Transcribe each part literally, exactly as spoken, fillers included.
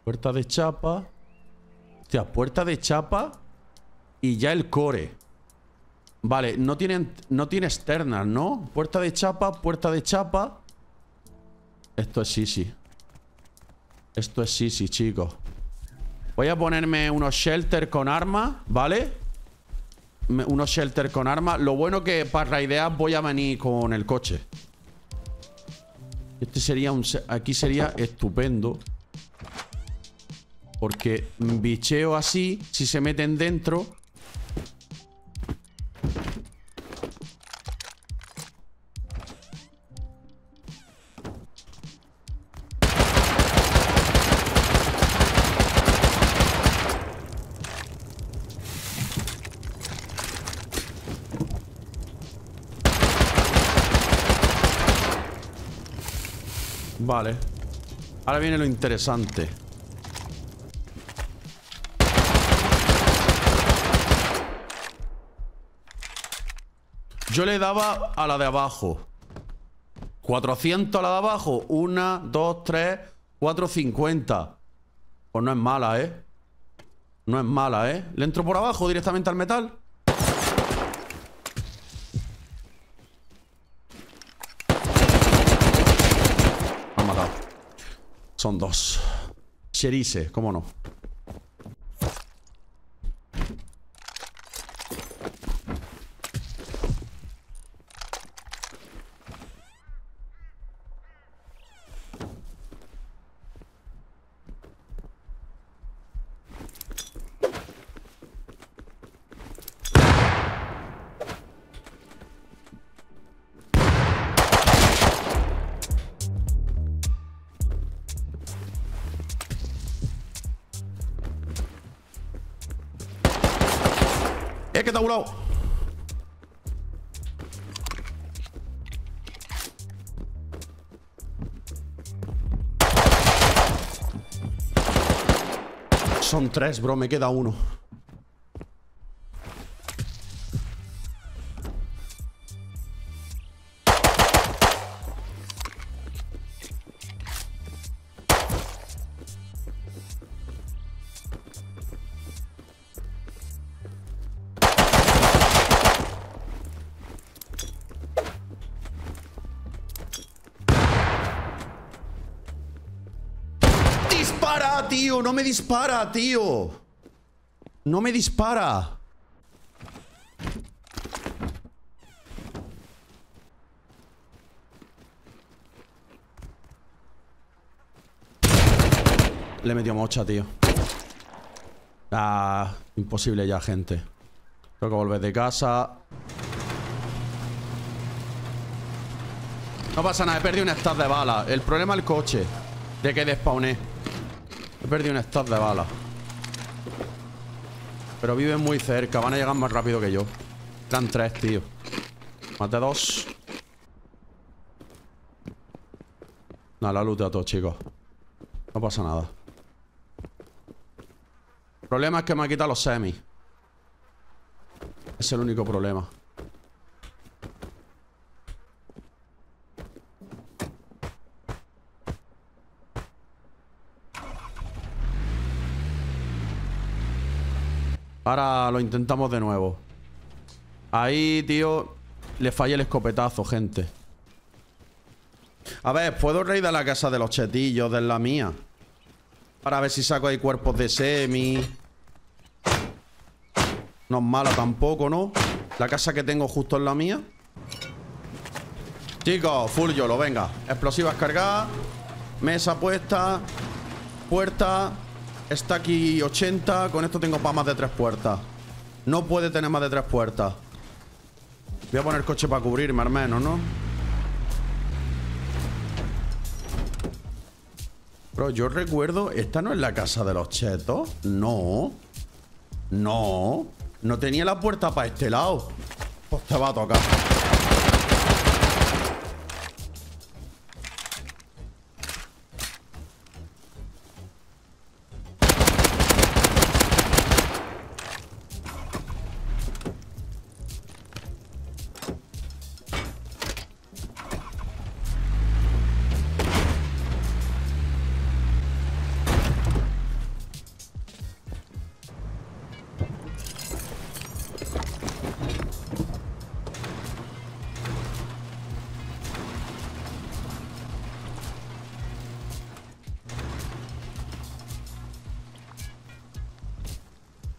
Puerta de chapa. Hostia, puerta de chapa. Y ya el core. Vale, no tiene, no tiene externas, ¿no? Puerta de chapa, puerta de chapa. Esto es Sisi. Esto es Sisi, chicos. Voy a ponerme unos shelter con armas, ¿vale? Me, unos shelter con armas. Lo bueno que para raidear voy a venir con el coche. Este sería un... Aquí sería estupendo. Porque bicheo así, si se meten dentro... Vale. Ahora viene lo interesante. Yo le daba a la de abajo. cuatrocientos a la de abajo. Una, dos, tres, cuatro, cincuenta. Pues no es mala, ¿eh? No es mala, ¿eh? ¿Le entro por abajo directamente al metal? Me han matado. Son dos. Cherise, ¿cómo no? ¡Eh, que te ha volado! Son tres, bro. Me queda uno. ¡Dispara, tío! ¡No me dispara, tío! ¡No me dispara! Le metió mocha, tío. Ah, imposible ya, gente. Tengo que volver de casa. No pasa nada, he perdido un stack de balas. El problema es el coche. De que despawné. He perdido un stack de balas. Pero viven muy cerca. Van a llegar más rápido que yo. Eran tres, tío. Maté dos. Nada, la loot a todos, chicos. No pasa nada. El problema es que me ha quitado los semis. Es el único problema. Ahora lo intentamos de nuevo. Ahí, tío, le fallé el escopetazo, gente. A ver, puedo raidar la casa de los chetillos, de la mía. Para ver si saco ahí cuerpos de semi. No es mala tampoco, ¿no? La casa que tengo justo en la mía. Chicos, full YOLO, venga. Explosivas cargadas. Mesa puesta. Puerta. Está aquí ochenta. Con esto tengo para más de tres puertas. No puede tener más de tres puertas. Voy a poner coche para cubrirme al menos, ¿no? Bro, yo recuerdo... ¿Esta no es la casa de los chetos? No. No. No tenía la puerta para este lado. Pues te va a tocar.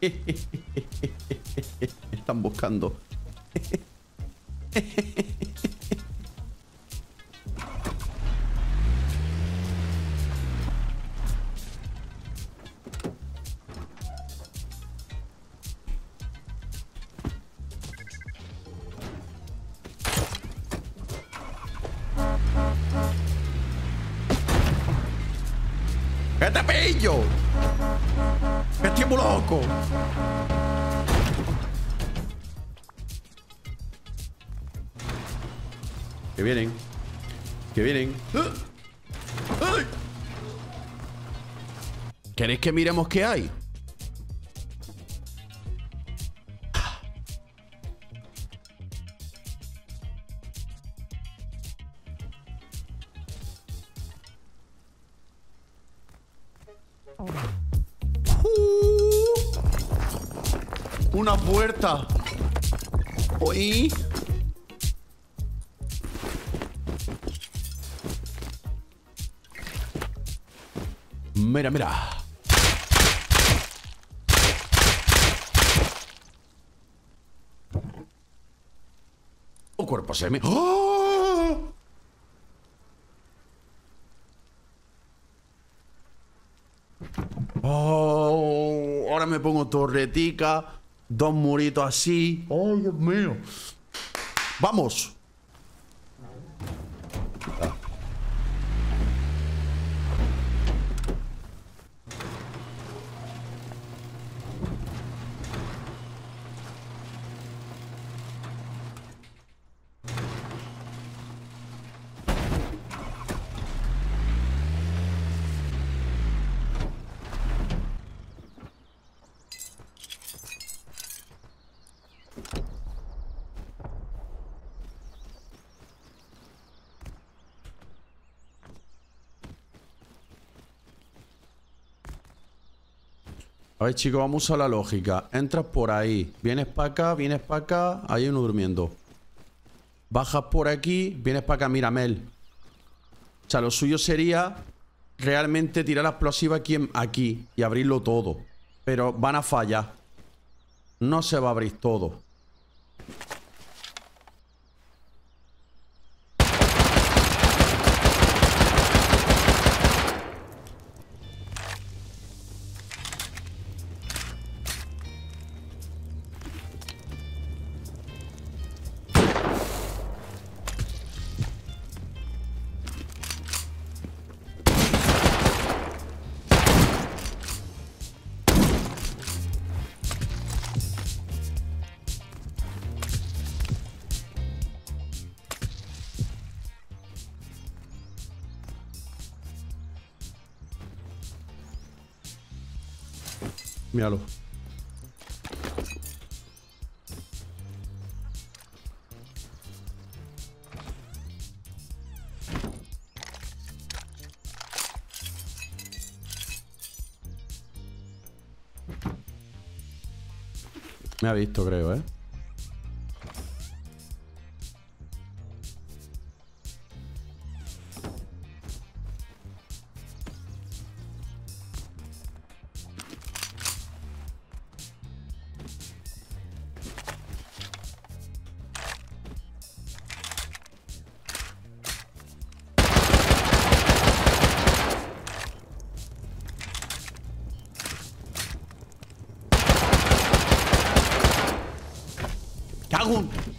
Están buscando. ¡Que te pillo! ¡Que estoy muy loco! Que vienen. Que vienen. ¡Ay! ¿Queréis que miremos qué hay? Una puerta. Uy. Mira, mira. Un cuerpo semi. ¡Oh! Oh, ahora me pongo torretica. Dos muritos así. ¡Ay, Dios mío! ¡Vamos! Ah. A ver, chicos, vamos a usar la lógica. Entras por ahí, vienes para acá, vienes para acá, hay uno durmiendo. Bajas por aquí, vienes para acá, mira, Mel. O sea, lo suyo sería realmente tirar la explosiva aquí, en, aquí y abrirlo todo. Pero van a fallar. No se va a abrir todo. Míralo. Me ha visto, creo, ¿eh? ¡Cago!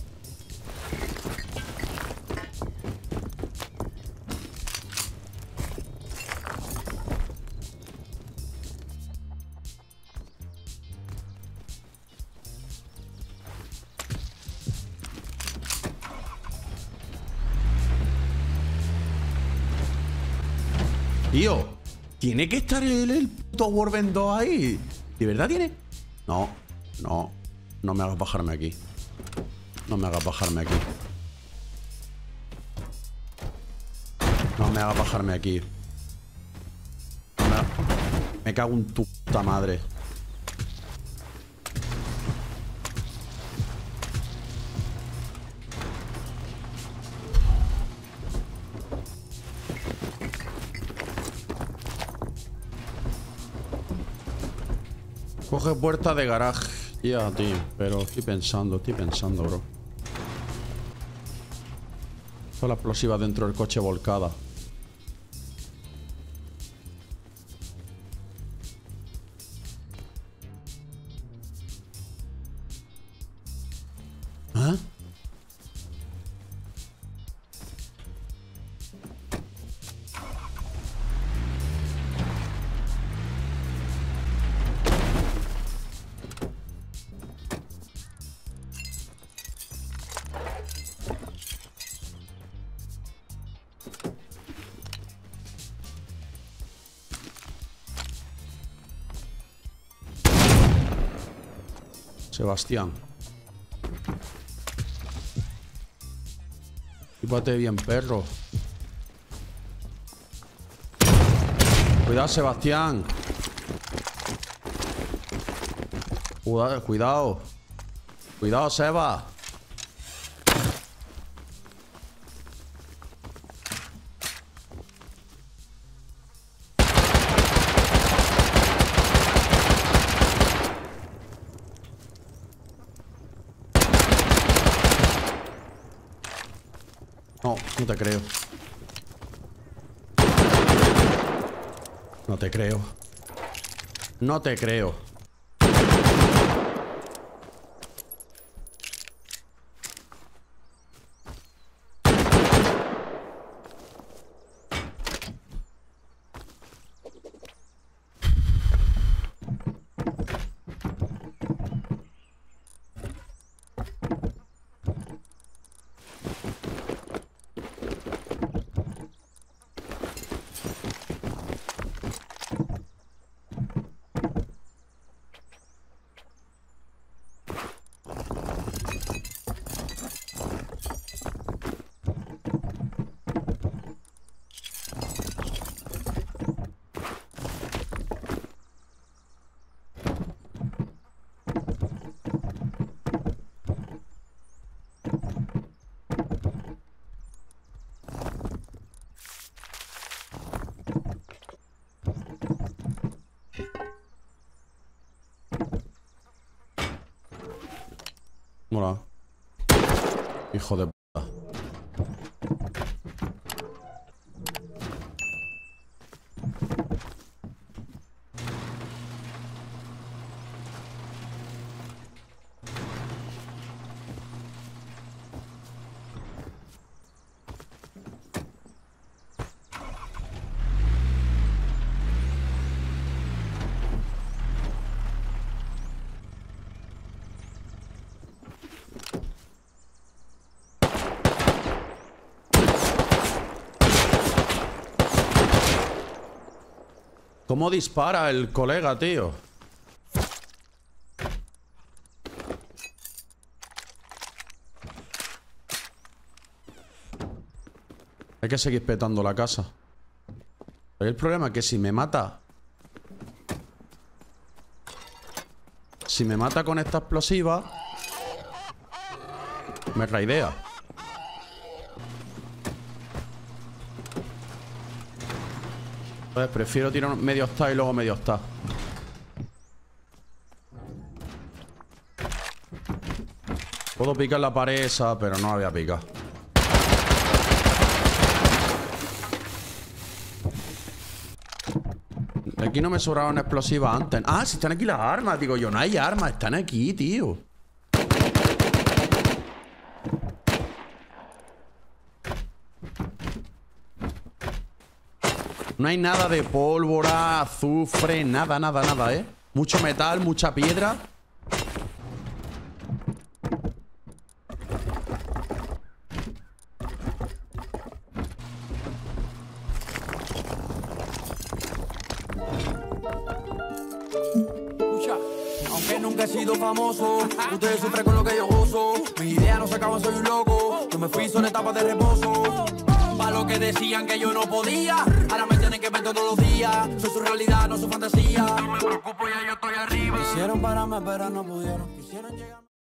Tío, ¿tiene que estar el, el puto Warband dos ahí? ¿De verdad tiene? No, no, no me hagas bajarme aquí. No me hagas bajarme aquí. No me hagas bajarme aquí. No me, me cago en tu puta madre. Coge puerta de garaje. Ya, tío. Pero estoy pensando, estoy pensando, bro. Son la explosiva dentro del coche volcada. ¿Ah? Sebastián. Quípate bien, perro. Cuidado, Sebastián. Cuidado, cuidado. Cuidado, Seba. No, no te creo. No te creo. No te creo. Hola. Hijo de puta. ¿Cómo dispara el colega, tío? Hay que seguir petando la casa. El problema es que si me mata... Si me mata con esta explosiva... Me raidea. Pues prefiero tirar medio está y luego medio está. Puedo picar la pared esa, pero no la voy a picar. Aquí no me sobraba una explosiva antes. Ah, si están aquí las armas. Digo yo, no hay armas. Están aquí, tío. No hay nada de pólvora, azufre, nada, nada, nada, ¿eh? Mucho metal, mucha piedra. Escucha, aunque nunca he sido famoso, ustedes sufren con lo que yo gozo. Mis ideas no se acaban, soy un loco. Yo me fui, son etapas de reposo. Pa' lo que decían que yo no podía, ahora me tienen que ver todos los días. Soy su realidad, no su fantasía. No me preocupo, ya yo estoy arriba. Quisieron pararme, pero no pudieron. Quisieron llegar.